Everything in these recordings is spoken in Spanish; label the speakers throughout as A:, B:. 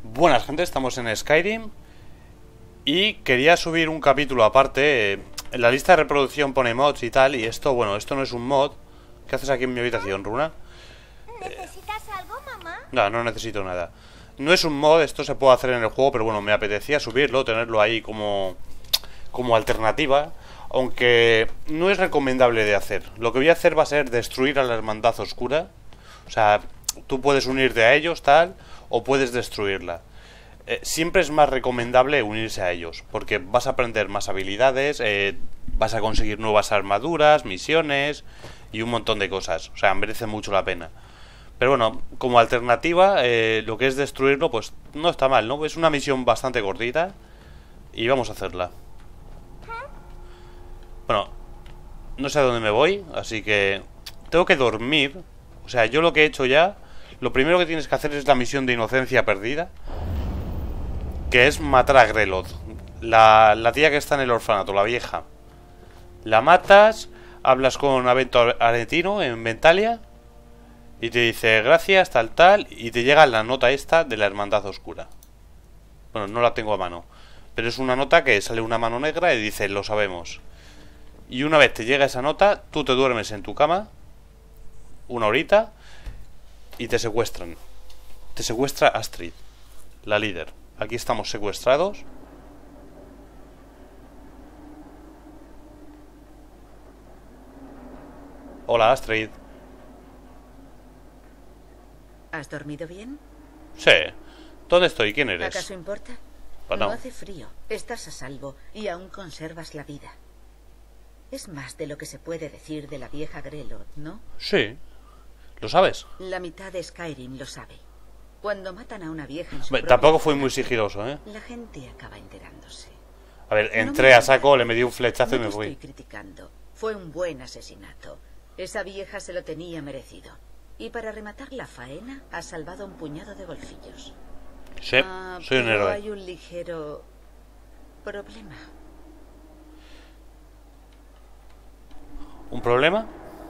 A: Buenas gente, estamos en Skyrim y quería subir un capítulo aparte. En la lista de reproducción pone mods y tal, y esto, bueno, esto no es un mod. ¿Qué haces aquí en mi habitación, Runa?
B: ¿Necesitas algo, mamá?
A: No, no necesito nada. No es un mod, esto se puede hacer en el juego, pero bueno, me apetecía subirlo, tenerlo ahí como alternativa. Aunque no es recomendable de hacer. Lo que voy a hacer va a ser destruir a la Hermandad Oscura. O sea, tú puedes unirte a ellos, tal, o puedes destruirla. Siempre es más recomendable unirse a ellos, porque vas a aprender más habilidades, vas a conseguir nuevas armaduras, misiones y un montón de cosas. O sea, merece mucho la pena. Pero bueno, como alternativa, lo que es destruirlo, pues no está mal, ¿no? Es una misión bastante cortita y vamos a hacerla. Bueno, no sé a dónde me voy, así que tengo que dormir. O sea, yo lo que he hecho ya, lo primero que tienes que hacer es la misión de inocencia perdida, que es matar a Greloth, la tía que está en el orfanato, la vieja. La matas, hablas con Avento Aretino en Ventalia y te dice gracias, tal, tal, y te llega la nota esta de la Hermandad Oscura. Bueno, no la tengo a mano, pero es una nota que sale una mano negra y dice lo sabemos. Y una vez te llega esa nota, tú te duermes en tu cama una horita y te secuestran. Te secuestra Astrid, la líder. Aquí estamos secuestrados. Hola, Astrid.
C: ¿Has dormido bien?
A: Sí. ¿Dónde estoy? ¿Quién eres?
C: ¿Acaso importa?
A: Bueno.
C: No hace frío, estás a salvo y aún conservas la vida. Es más de lo que se puede decir de la vieja Greloth, ¿no?
A: Sí. ¿Lo sabes?
C: La mitad de Skyrim lo sabe. Cuando matan a una vieja en su
A: Tampoco fui muy sigiloso, ¿eh?
C: la gente acaba enterándose.
A: A ver, entré a saco, le metí un flechazo
C: no
A: y me fui.
C: Estoy criticando. Fue un buen asesinato. Esa vieja se lo tenía merecido. Y para rematar la faena, ha salvado un puñado de golfillos.
A: Sí, soy un héroe.
C: Hay un ligero problema.
A: ¿Un problema?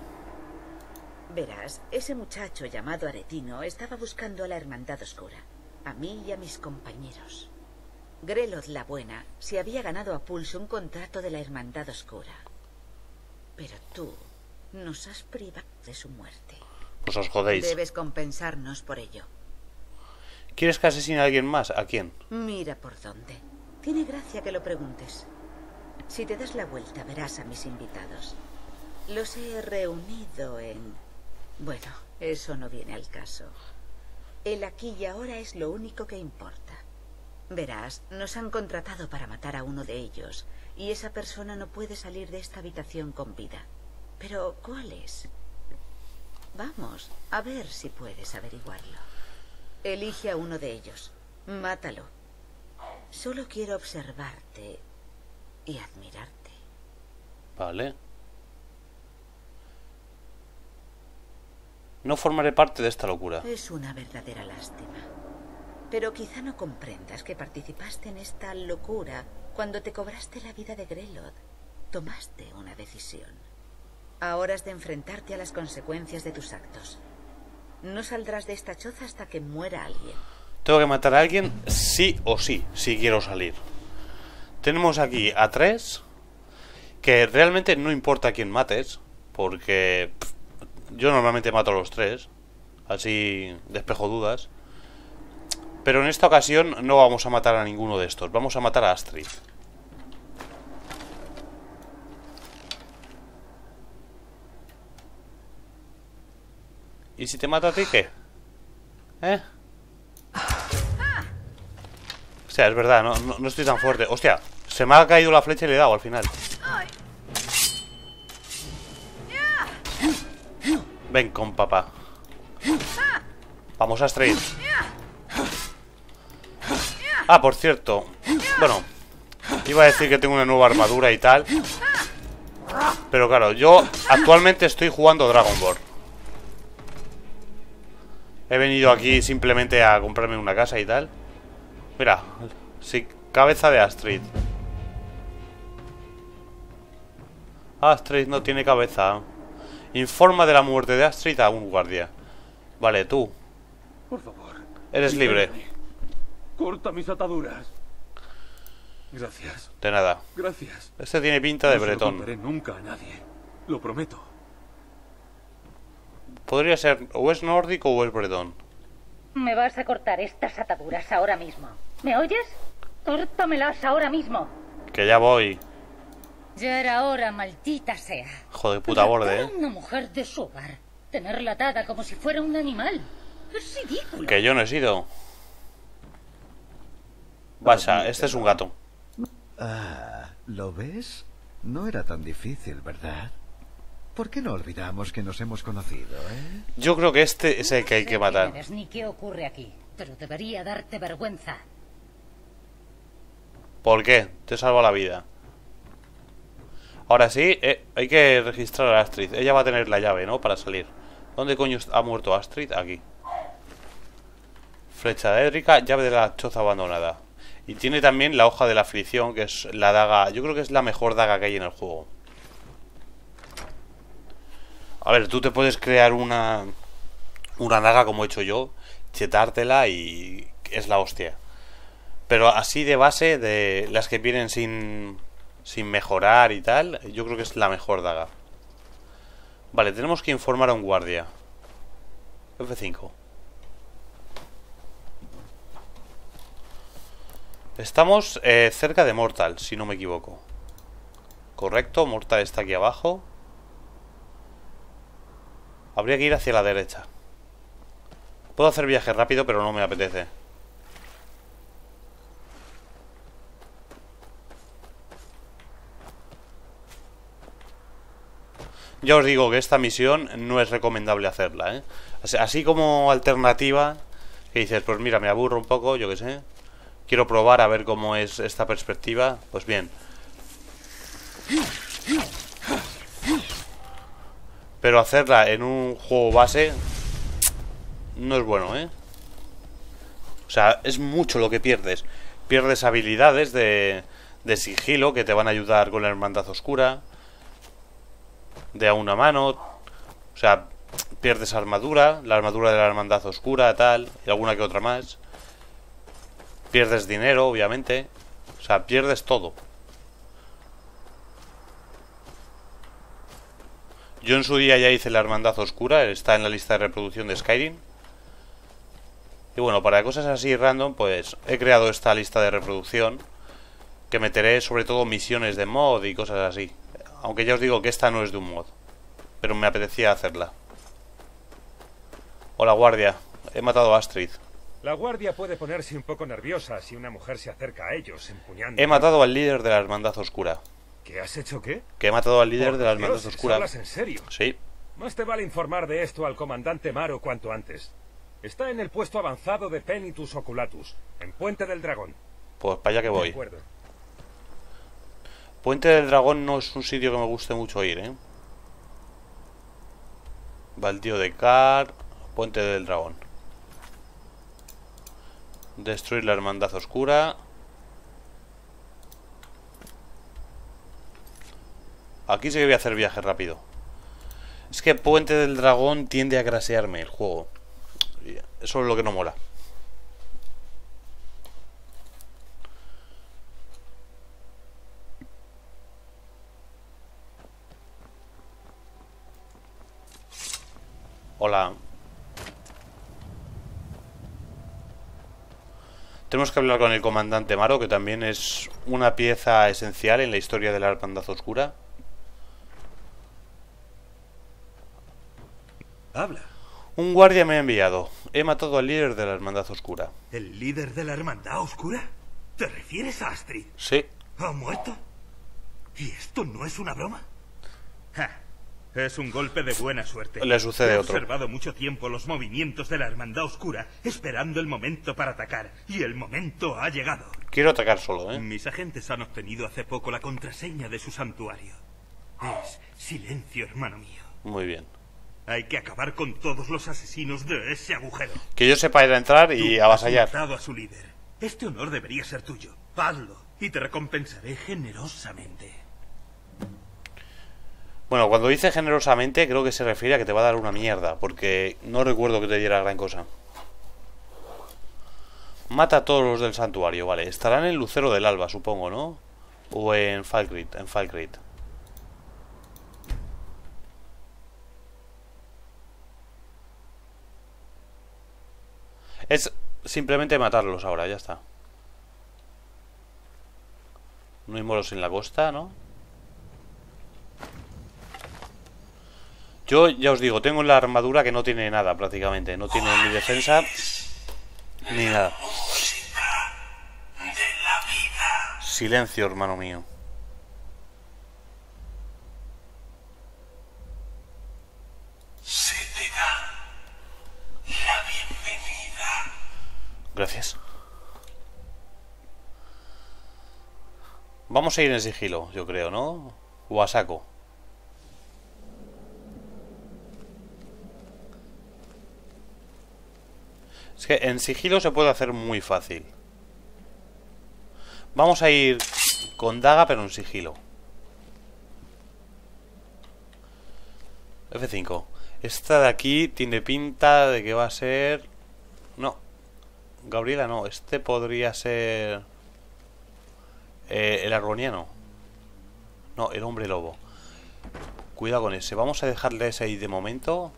C: Verás, ese muchacho llamado Aretino estaba buscando a la Hermandad Oscura, a mí y a mis compañeros. Greloth la Buena se había ganado a pulso un contrato de la Hermandad Oscura. Pero tú nos has privado de su muerte.
A: Pues os jodéis.
C: Debes compensarnos por ello.
A: ¿Quieres que asesine a alguien más? ¿A quién?
C: Mira por dónde. Tiene gracia que lo preguntes. Si te das la vuelta verás a mis invitados. Los he reunido en... Bueno, eso no viene al caso. El aquí y ahora es lo único que importa. Verás, nos han contratado para matar a uno de ellos, y esa persona no puede salir de esta habitación con vida. Pero, ¿cuál es? Vamos, a ver si puedes averiguarlo. Elige a uno de ellos. Mátalo. Solo quiero observarte y admirarte.
A: Vale. No formaré parte de esta locura.
C: Es una verdadera lástima. Pero quizá no comprendas que participaste en esta locura cuando te cobraste la vida de Greloth. Tomaste una decisión. Ahora has de enfrentarte a las consecuencias de tus actos. No saldrás de esta choza hasta que muera alguien.
A: Tengo que matar a alguien sí o sí, si quiero salir. Tenemos aquí a 3, que realmente no importa quién mates, porque yo normalmente mato a los 3, así despejo dudas. Pero en esta ocasión no vamos a matar a ninguno de estos, vamos a matar a Astrid. ¿Y si te mato a ti, qué? ¿Eh? O sea, es verdad, no estoy tan fuerte. Hostia, se me ha caído la flecha y le he dado al final. Ven con papá. Vamos a Astrid. Ah, por cierto. Bueno, iba a decir que tengo una nueva armadura y tal. Pero claro, yo actualmente estoy jugando Dragon Ball. He venido aquí simplemente a comprarme una casa y tal. Mira, sí, cabeza de Astrid. Astrid no tiene cabeza. Informa de la muerte de Astrid a un guardia. Vale, tú.
D: Por favor.
A: Eres libre.
D: Corta mis ataduras. Gracias.
A: De nada.
D: Gracias.
A: Este tiene pinta de
D: No se lo
A: bretón.
D: contaré nunca a nadie. Lo prometo.
A: Podría ser o es nórdico o es bretón.
E: Me vas a cortar estas ataduras ahora mismo. ¿Me oyes? Córtamelas ahora mismo.
A: Que ya voy.
E: Ya era hora, maldita sea.
A: Joder, puta borde,
E: Raptar a una mujer de su hogar. Tenerla atada como si fuera un animal. Es ridículo.
A: Que yo no he sido. Vaya, este es un gato.
F: Ah, ¿lo ves? No era tan difícil, ¿verdad? ¿Por qué no olvidamos que nos hemos conocido, eh?
A: Yo creo que este es el que hay
E: No
A: que
E: sé
A: matar.
E: quién eres ni qué ocurre aquí, pero debería darte vergüenza.
A: ¿Por qué? Te salvo la vida. Ahora sí, hay que registrar a Astrid. Ella va a tener la llave, ¿no? Para salir. ¿Dónde coño ha muerto Astrid? Aquí. Flecha de Édrica, llave de la choza abandonada. Y tiene también la hoja de la aflicción, que es la daga. Yo creo que es la mejor daga que hay en el juego. A ver, tú te puedes crear una daga como he hecho yo, chetártela y es la hostia. Pero así de base, de las que vienen sin mejorar y tal, yo creo que es la mejor daga. Vale, tenemos que informar a un guardia. F5. Estamos cerca de Mortal, si no me equivoco. Correcto, Mortal está aquí abajo. Habría que ir hacia la derecha. Puedo hacer viaje rápido, pero no me apetece. Ya os digo que esta misión no es recomendable hacerla, ¿eh? Así como alternativa, que dices, pues mira, me aburro un poco, yo qué sé. Quiero probar a ver cómo es esta perspectiva. Pues bien. Pero hacerla en un juego base no es bueno, ¿eh? O sea, es mucho lo que pierdes. Pierdes habilidades de sigilo que te van a ayudar con la hermandad oscura. De a una mano. O sea, pierdes armadura. La armadura de la hermandad oscura, tal. Y alguna que otra más. Pierdes dinero, obviamente. O sea, pierdes todo. Yo en su día ya hice la hermandad oscura. Está en la lista de reproducción de Skyrim. Y bueno, para cosas así random, pues he creado esta lista de reproducción. Que meteré sobre todo misiones de mod y cosas así. Aunque ya os digo que esta no es de un mod. Pero me apetecía hacerla. Hola, guardia. He matado a Astrid.
G: La guardia puede ponerse un poco nerviosa si una mujer se acerca a ellos empuñando.
A: He matado al líder de la hermandad oscura.
G: ¿Qué has hecho qué?
A: Que he matado al líder
G: Por
A: de la
G: Dios,
A: hermandad oscura.
G: ¿hablas en serio?
A: Sí.
G: Más te vale informar de esto al comandante Maro cuanto antes. Está en el puesto avanzado de Penitus Oculatus, en Puente del Dragón.
A: Pues para allá que
G: De
A: voy.
G: acuerdo.
A: Puente del Dragón no es un sitio que me guste mucho ir, ¿eh? Baldío de Car. Puente del Dragón. Destruir la hermandad oscura. Aquí sí que voy a hacer viaje rápido. Es que Puente del Dragón tiende a crasearme el juego. Eso es lo que no mola. Hola. Tenemos que hablar con el comandante Maro, que también es una pieza esencial en la historia de la hermandad oscura.
H: Habla.
A: Un guardia me ha enviado. He matado al líder de la hermandad oscura.
H: ¿El líder de la hermandad oscura? ¿Te refieres a Astrid?
A: Sí.
H: ¿Ha muerto? ¿Y esto no es una broma? Ja. Es un golpe de buena suerte.
A: Le sucede
H: He
A: otro.
H: observado mucho tiempo los movimientos de la hermandad oscura, esperando el momento para atacar, y el momento ha llegado.
A: Quiero atacar solo, ¿eh?
H: Mis agentes han obtenido hace poco la contraseña de su santuario. Es silencio, hermano mío.
A: Muy bien.
H: Hay que acabar con todos los asesinos de ese agujero.
A: Que yo sepa ir a entrar y
H: Tú
A: avasallar.
H: has matado a su líder. Este honor debería ser tuyo. Hazlo y te recompensaré generosamente.
A: Bueno, cuando dice generosamente, creo que se refiere a que te va a dar una mierda, porque no recuerdo que te diera gran cosa. Mata a todos los del santuario, vale. Estarán en Lucero del Alba, supongo, ¿no? O en Falkreath, Es simplemente matarlos ahora, ya está. No hay moros en la costa, ¿no? Yo ya os digo, tengo la armadura que no tiene nada prácticamente. No tiene ni defensa ni nada. Silencio, hermano mío.
I: Se te da la bienvenida.
A: Gracias. Vamos a ir en sigilo, yo creo, ¿no? O a saco. Es que en sigilo se puede hacer muy fácil. Vamos a ir con daga, pero en sigilo. F5. Esta de aquí tiene pinta de que va a ser... No. Gabriela no. Este podría ser... el argoniano. No, el hombre lobo. Cuidado con ese. Vamos a dejarle ese ahí de momento.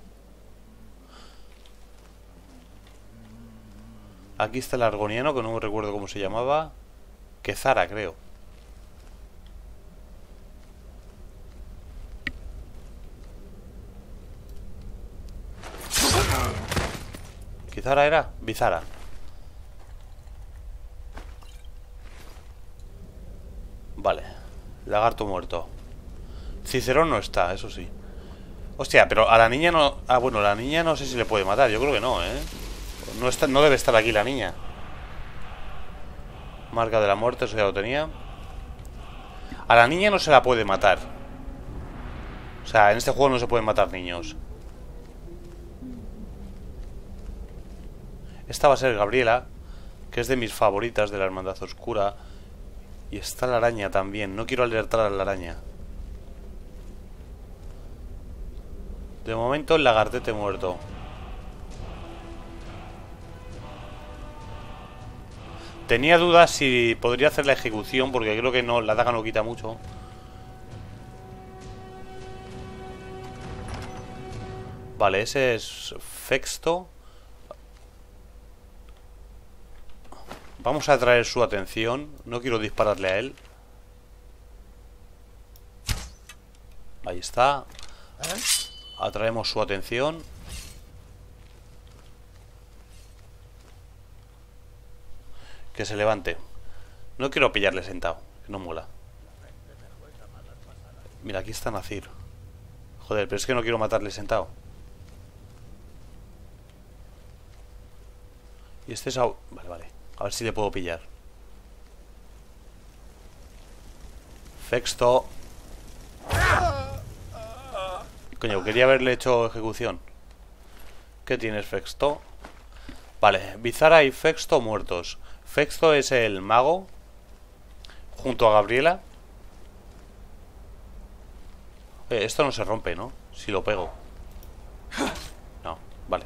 A: Aquí está el argoniano, que no me recuerdo cómo se llamaba. Quezara, creo. ¿Quizara era? Bizara. Vale. Lagarto muerto. Cicerón no está, eso sí. Hostia, pero a la niña no... Ah, bueno, la niña no sé si le puede matar. Yo creo que no, ¿eh? No, está, no debe estar aquí la niña. Marca de la muerte, eso ya lo tenía. A la niña no se la puede matar. O sea, en este juego no se pueden matar niños. Esta va a ser Gabriela, que es de mis favoritas de la Hermandad Oscura. Y está la araña también. No quiero alertar a la araña. De momento el lagartete muerto. Tenía dudas si podría hacer la ejecución, porque creo que no, la daga no quita mucho. Vale, ese es Fexto. Vamos a atraer su atención. No quiero dispararle a él. Ahí está. Atraemos su atención. Que se levante. No quiero pillarle sentado, que no mola. Mira, aquí está Nacir. Joder, pero es que no quiero matarle sentado. Y este es... Vale, vale. A ver si le puedo pillar. Fexto. Coño, quería haberle hecho ejecución. ¿Qué tienes, Fexto? Vale, Bizara y Fexto muertos. Fexto es el mago, junto a Gabriela. Esto no se rompe, ¿no? Si lo pego. No, vale.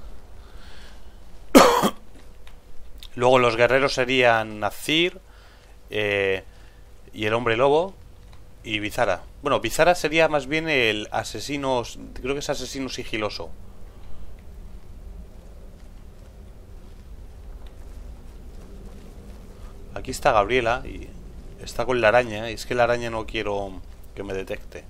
A: Luego los guerreros serían Nacir y el hombre lobo y Bizara. Bueno, Bizara sería más bien el asesino. Creo que es asesino sigiloso. Aquí está Gabriela y está con la araña. Y es que la araña no quiero que me detecte.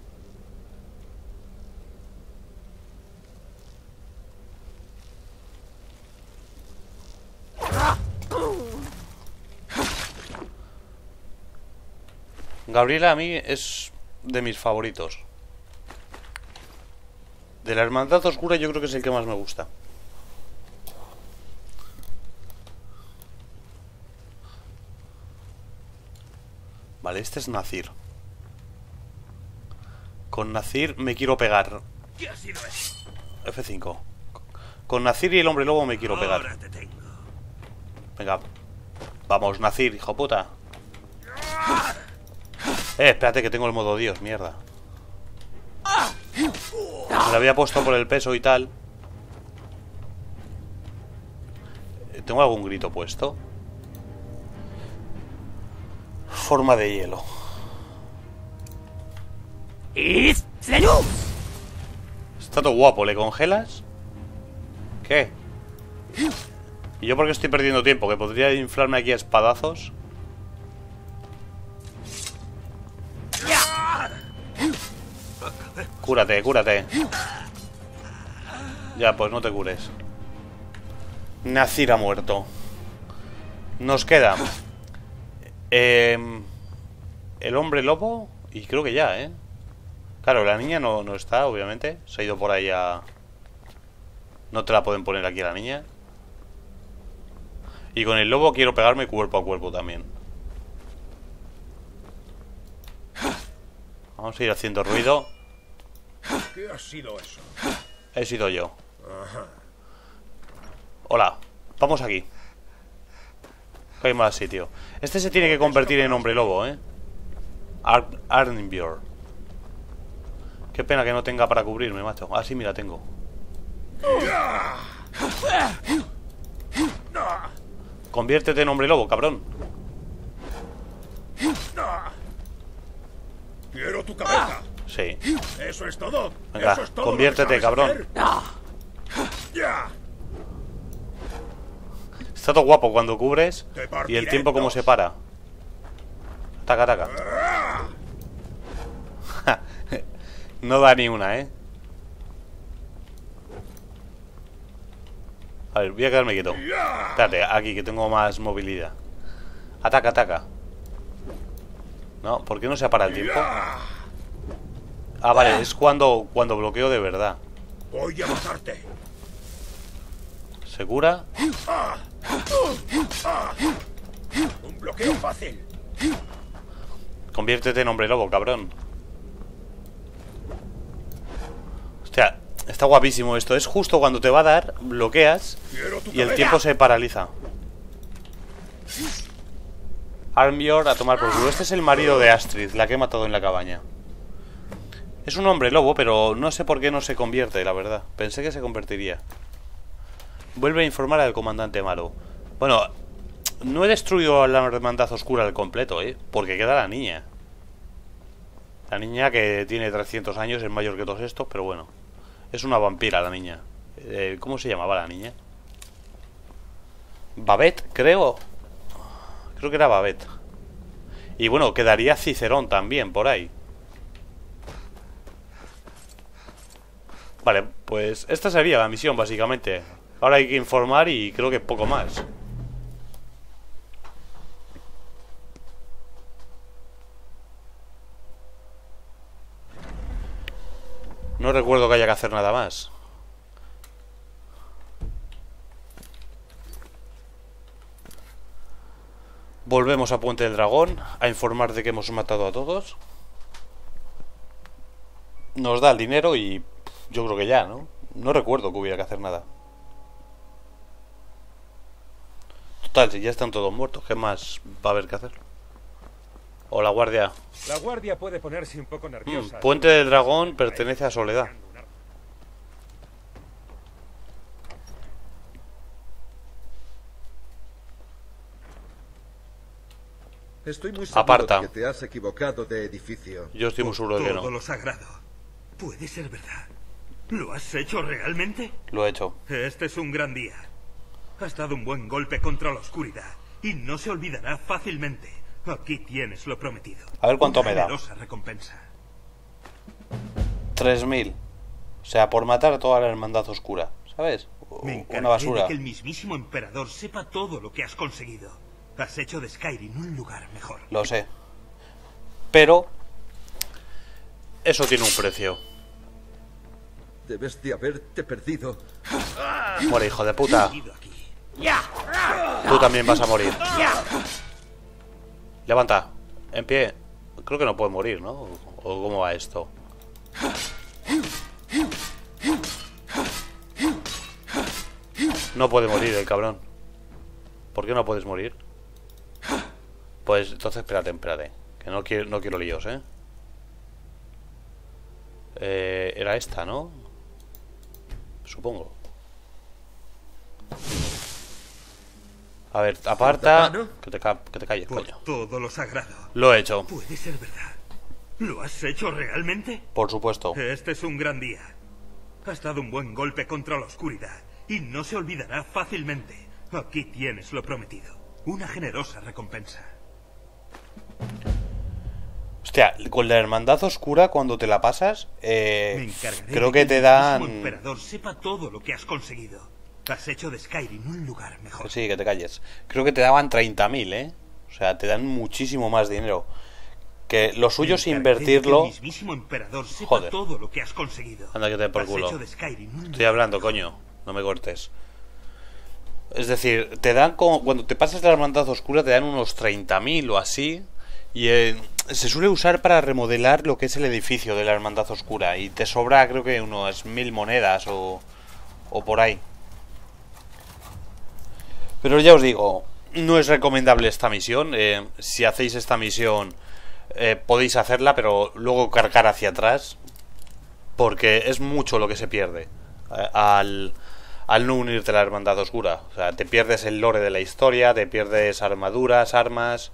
A: Gabriela a mí es de mis favoritos. De la Hermandad Oscura yo creo que es el que más me gusta. Vale, este es Nacir. Con Nacir me quiero pegar.
H: ¿Qué ha sido eso?
A: F5. Con Nacir y el hombre lobo me quiero pegar.
H: Ahora te tengo.
A: Venga. Vamos, Nacir, hijo puta. Espérate que tengo el modo Dios, mierda. Me lo había puesto por el peso y tal. ¿Tengo algún grito puesto? Forma de hielo. Está todo guapo, ¿le congelas? ¿Qué? ¿Y yo por qué estoy perdiendo tiempo? ¿Que podría inflarme aquí a espadazos? Cúrate, cúrate. Ya, pues no te cures. Nazir ha muerto. Nos queda el hombre lobo. Y creo que ya, ¿eh? Claro, la niña no está, obviamente. Se ha ido por ahí a... No te la pueden poner aquí a la niña. Y con el lobo quiero pegarme cuerpo a cuerpo también. Vamos a ir haciendo ruido.
G: ¿Qué ha sido eso?
A: He sido yo. Hola, vamos aquí. Que hay más sitio. Este se tiene que convertir en hombre lobo, ¿eh? Arnbjörn. Qué pena que no tenga para cubrirme, macho. Ah, sí, mira, tengo. Conviértete en hombre lobo, cabrón.
G: ¡Quiero tu cabeza!
A: Sí.
G: ¿Eso es todo?
A: Venga,
G: ¿Eso es todo
A: conviértete,
G: lo que sabes
A: cabrón.
G: hacer? ¡Ya!
A: Está todo guapo cuando cubres.
G: Te
A: Y
G: partiré
A: el tiempo
G: en
A: como
G: dos.
A: se para. Taca, taca. No da ni una, ¿eh? A ver, voy a quedarme quieto. Espérate, aquí que tengo más movilidad. Ataca, ataca. No, ¿por qué no se para el tiempo? Ah, vale, es cuando bloqueo de verdad.
G: Voy a matarte.
A: ¿Se cura?
G: Un bloqueo fácil.
A: Conviértete en hombre lobo, cabrón. Hostia, está guapísimo esto. Es justo cuando te va a dar, bloqueas y el tiempo se paraliza. Arnbjörn a tomar por culo. Este es el marido de Astrid, la que he matado en la cabaña. Es un hombre lobo, pero no sé por qué no se convierte, la verdad. Pensé que se convertiría. Vuelve a informar al comandante Malo. Bueno, no he destruido la hermandad oscura al completo, porque queda la niña. La niña que tiene 300 años, es mayor que todos estos, pero bueno. Es una vampira la niña. ¿Cómo se llamaba la niña? Babette, creo. Creo que era Babette. Y bueno, quedaría Cicerón también por ahí. Vale, pues esta sería la misión básicamente. Ahora hay que informar y creo que poco más. No recuerdo que haya que hacer nada más. Volvemos a Puente del Dragón a informar de que hemos matado a todos. Nos da el dinero y yo creo que ya, ¿no? No recuerdo que hubiera que hacer nada. Total, si ya están todos muertos, ¿qué más va a haber que hacer? O la guardia.
G: La guardia puede ponerse un poco nerviosa.
A: Puente del Dragón pertenece a Soledad.
F: Estoy muy seguro
A: Aparta.
F: de que te has equivocado de edificio.
A: Yo estoy muy seguro de que no.
H: Todo lo sagrado. Puede ser verdad. ¿Lo has hecho realmente?
A: Lo he hecho.
H: Este es un gran día. Has dado un buen golpe contra la oscuridad y no se olvidará fácilmente. Aquí tienes lo prometido.
A: A ver cuánto me da.
H: Generosa recompensa.
A: 3000. O sea, por matar a toda la hermandad oscura, ¿sabes?
H: Me
A: Una
H: encargaré
A: basura.
H: de que el mismísimo emperador sepa todo lo que has conseguido. Has hecho de Skyrim un lugar mejor.
A: Lo sé. Pero eso tiene un precio.
F: Debes de haberte perdido.
A: Muere, hijo de puta. Tú también vas a morir. Levanta. En pie. Creo que no puede morir, ¿no? ¿O cómo va esto? No puede morir el cabrón. ¿Por qué no puedes morir? Pues entonces espérate. Que no quiero líos, era esta, ¿no? Supongo. A ver, aparta.
H: ¿Ciudadano?
A: Que te calles,
H: Por
A: coño.
H: todo lo sagrado.
A: Lo he hecho,
H: Puede ser verdad. ¿Lo has hecho realmente?
A: por supuesto.
H: Este es un gran día. Has dado un buen golpe contra la oscuridad y no se olvidará fácilmente. Aquí tienes lo prometido. Una generosa recompensa.
A: Hostia, con la hermandad oscura, cuando te la pasas,
H: Me encargaré
A: creo
H: de
A: que
H: el
A: te
H: mismísimo
A: dan...
H: emperador sepa todo lo que has conseguido. Has hecho de Skyrim un lugar mejor.
A: Sí, que te calles. Creo que te daban 30.000, ¿eh? O sea, te dan muchísimo más dinero. Que lo suyo es
H: Me encargaré de que
A: invertirlo...
H: el mismísimo emperador sepa
A: Joder.
H: todo lo que has conseguido.
A: Anda que te dé por
H: Has
A: culo.
H: hecho de Skyrim un
A: Estoy
H: lugar
A: hablando,
H: mejor.
A: coño. No me cortes. Es decir, te dan como... Cuando te pasas la hermandad oscura te dan unos 30.000 o así. Y se suele usar para remodelar lo que es el edificio de la hermandad oscura. Y te sobra, creo que unos 1.000 monedas o por ahí. Pero ya os digo, no es recomendable esta misión. Si hacéis esta misión podéis hacerla, pero luego cargar hacia atrás, porque es mucho lo que se pierde al no unirte a la hermandad oscura. O sea, te pierdes el lore de la historia, te pierdes armaduras, armas,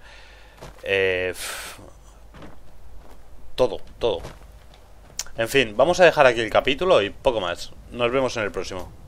A: todo. En fin, vamos a dejar aquí el capítulo y poco más. Nos vemos en el próximo.